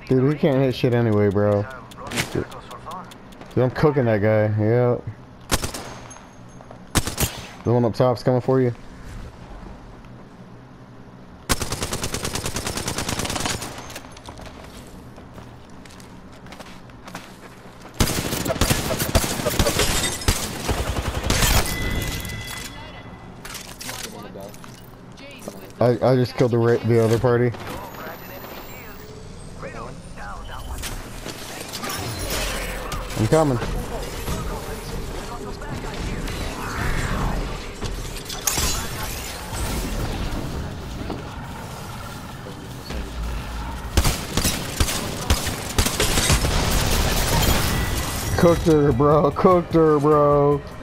Dude, he can't hit shit anyway, bro. Dude, I'm cooking that guy. Yeah. The one up top's coming for you. I just killed the other party. I'm coming. Cooked her, bro. Cooked her, bro.